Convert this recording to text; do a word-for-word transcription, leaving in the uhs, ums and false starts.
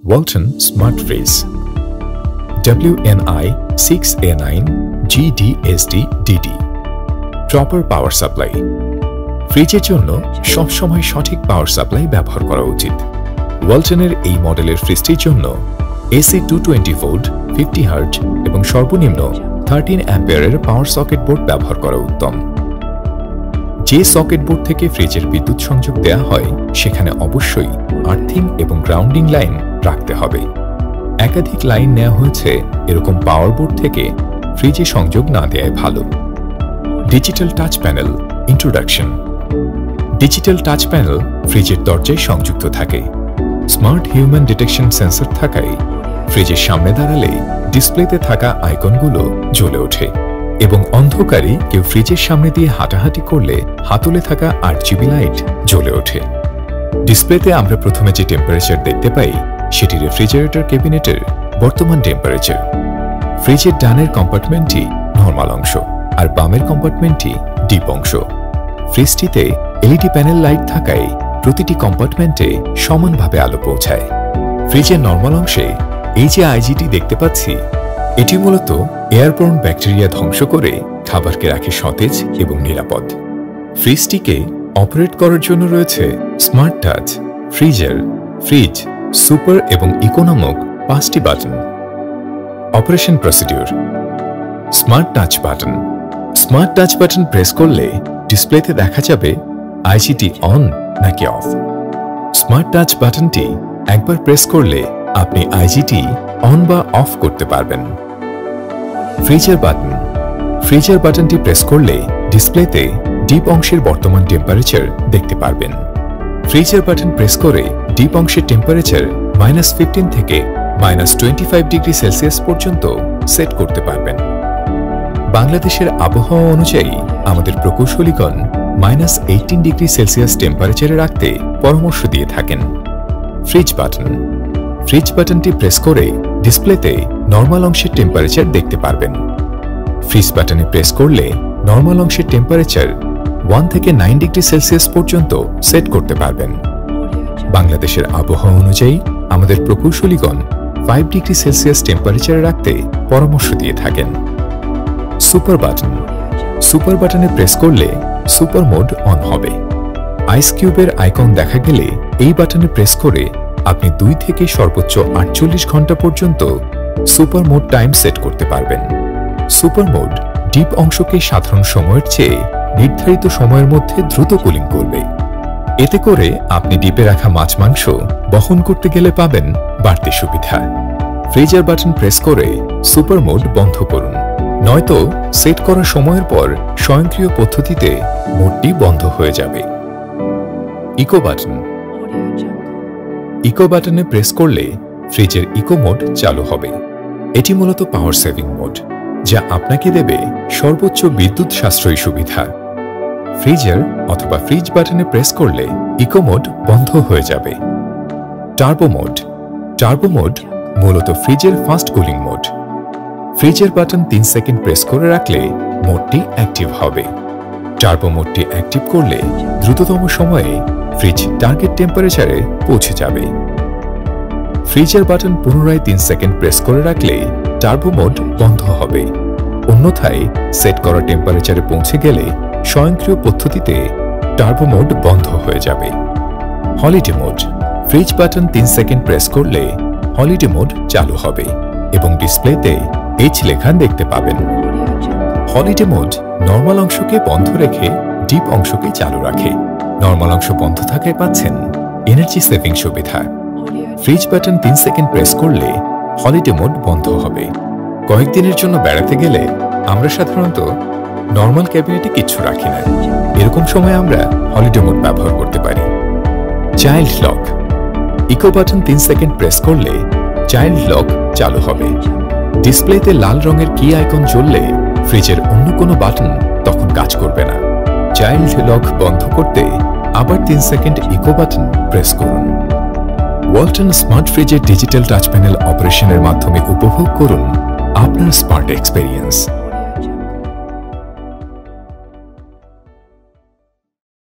Walton Smart Freeze W N I six A nine G D S D D D Proper Power Supply ফ্রিজের জন্য সবসময় সঠিক power supply ব্যবহার করা উচিত। ওয়ালটনের এই মডেলের ফ্রিজটির জন্য AC two twenty volt fifty hertz এবং সর্বনিম্ন থার্টিন অ্যাম্পিয়ারের পাওয়ার সকেট বোর্ড ব্যবহার করা উত্তম। যে সকেট বোর্ড থেকে ফ্রিজের বিদ্যুৎ সংযোগ দেওয়া হয় সেখানে অবশ্যই আর্থিং এবং গ্রাউন্ডিং লাইন রাখতে হবে। একাধিক লাইন নেওয়া হয়েছে এরকম পাওয়ার বোর্ড থেকে ফ্রিজে সংযোগ না দেওয়াই ভালো। Digital touch panel introduction. Digital touch panel ফ্রিজের দরজায় সংযুক্ত থাকে। স্মার্ট হিউম্যান ডিটেকশন সেন্সর থাকায় ফ্রিজের সামনে দাঁড়ালে ডিসপ্লেতে থাকা আইকনগুলো জ্বলে ওঠে এবং অন্ধকারে কেউ ফ্রিজের সামনে দিয়ে হাঁটাহাঁটি করলে হাতলে থাকা আট জিবি লাইট জ্বলে ওঠে। ডিসপ্লেতে আমরা প্রথমে যে টেম্পারেচার দেখতে পাই সেটি রেফ্রিজারেটর ক্যাবিনেটের বর্তমান টেম্পারেচার। ফ্রিজের ডানের কম্পার্টমেন্টটি নরমাল অংশ আর বামের কম্পার্টমেন্টটি ডিপ অংশ। ফ্রিজটিতে এলইডি প্যানেল লাইট থাকায় প্রতিটি কম্পার্টমেন্টে সমানভাবে আলো পৌঁছায়। ফ্রিজের নরমাল অংশে এই যে আইজিটি দেখতে পাচ্ছি এটি মূলত এয়ারবোর্ন ব্যাকটেরিয়া ধ্বংস করে খাবারকে রাখে সতেজ এবং নিরাপদ। ফ্রিজটিকে অপারেট করার জন্য রয়েছে smart touch, freezer, fridge, super এবং ইকো নামক পাঁচটি button. Operation procedure. Smart touch button. Smart touch button press করলে ডিসপ্লেতে দেখা যাবে আইজিটি অন নাকি অফ। স্মার্ট টাচ বাটনটি একবার প্রেস করলে আপনি আইজিটি অন বা অফ করতে পারবেন। Freezer button. ফ্রিজার বাটনটি প্রেস করলে ডিসপ্লেতে ডিপ অংশের বর্তমান টেম্পারেচার দেখতে পারবেন। ফ্রিজার বাটন প্রেস করে ডিপ অংশের টেম্পারেচার মাইনাস ফিফটিন থেকে minus twenty five degree Celsius পর্যন্ত সেট করতে পারবেন। বাংলাদেশের আবহাওয়া অনুযায়ী আমাদের প্রকৌশলীগণ মাইনাস এইটিন ডিগ্রি সেলসিয়াস টেম্পারেচারে রাখতে পরামর্শ দিয়ে থাকেন। Fridge button. ফ্রিজ বাটনটি প্রেস করে ডিসপ্লেতে নরমাল অংশের টেম্পারেচার দেখতে পারবেন। ফ্রিজ বাটনে প্রেস করলে নরমাল অংশের টেম্পারেচার ওয়ান থেকে নাইন ডিগ্রি সেলসিয়াস পর্যন্ত সেট করতে পারবেন। বাংলাদেশের আবহাওয়া অনুযায়ী আমাদের প্রকৌশলীগণ ফাইভ ডিগ্রি সেলসিয়াস টেম্পারেচারে রাখতে পরামর্শ দিয়ে থাকেন। Super button. সুপার বাটনে প্রেস করলে সুপার মোড অন হবে। আইস কিউবের আইকন দেখা গেলে এই বাটনে প্রেস করে আপনি দুই থেকে সর্বোচ্চ আটচল্লিশ ঘন্টা পর্যন্ত সুপার মোড টাইম সেট করতে পারবেন। সুপার মোড ডিপ অংশকে সাধারণ সময়ের চেয়ে নির্ধারিত সময়ের মধ্যে দ্রুত কুলিং করবে। এতে করে আপনি ডিপে রাখা মাছ মাংস বহন করতে গেলে পাবেন বাড়তি সুবিধা। ফ্রিজার বাটন প্রেস করে সুপার মোড বন্ধ করুন, নয়তো সেট করা সময়ের পর স্বয়ংক্রিয় পদ্ধতিতে মোডটি বন্ধ হয়ে যাবে। Eco button. ইকো বাটনে প্রেস করলে ফ্রিজের ইকো মোড চালু হবে। এটি মূলত পাওয়ার সেভিং মোড, যা আপনাকে দেবে সর্বোচ্চ বিদ্যুৎ সাশ্রয়ী সুবিধা। ফ্রিজার অথবা ফ্রিজ বাটনে প্রেস করলে ইকো মোড বন্ধ হয়ে যাবে। Turbo mode. টার্বো মোড মূলত ফ্রিজের ফাস্ট কুলিং মোড। ফ্রিজের বাটন তিন সেকেন্ড প্রেস করে রাখলে মোডটি অ্যাক্টিভ হবে। টার্বো মোডটি অ্যাক্টিভ করলে দ্রুততম সময়ে ফ্রিজ টার্গেট টেম্পারেচারে পৌঁছে যাবে। ফ্রিজের বাটন পুনরায় তিন সেকেন্ড প্রেস করে রাখলে টার্বো মোড বন্ধ হবে, অন্যথায় সেট করা টেম্পারেচারে পৌঁছে গেলে স্বয়ংক্রিয় পদ্ধতিতে টার্বো মোড বন্ধ হয়ে যাবে। Holiday mode. ফ্রিজ বাটন তিন সেকেন্ড প্রেস করলে হলিডে মোড চালু হবে এবং ডিসপ্লেতে এইচ লেখা দেখতে পাবেন। হলিডে মোড নরমাল অংশকে বন্ধ রেখে ডিপ অংশকে চালু রাখে। নরমাল অংশ বন্ধ থাকায় পাচ্ছেন এনার্জি সেভিং সুবিধা। ফ্রিজ বাটন তিন সেকেন্ড প্রেস করলে হলিডে মোড বন্ধ হবে। কয়েকদিনের জন্য বেড়াতে গেলে আমরা সাধারণত নরমাল ক্যাবিনেটে কিচ্ছু রাখি না, এরকম সময় আমরা হলিডে মোড ব্যবহার করতে পারি। Child lock. ইকো বাটন তিন সেকেন্ড প্রেস করলে চাইল্ড লক চালু হবে। ডিসপ্লেতে লাল রঙের কি আইকন জ্বললে ফ্রিজের অন্য কোনো বাটন তখন কাজ করবে না। চাইল্ড লক বন্ধ করতে আবার তিন সেকেন্ড ইকো বাটন প্রেস করুন। ওয়ালটন স্মার্ট ফ্রিজের ডিজিটাল টাচ প্যানেল অপারেশনের মাধ্যমে উপভোগ করুন আপনার স্মার্ট এক্সপেরিয়েন্স।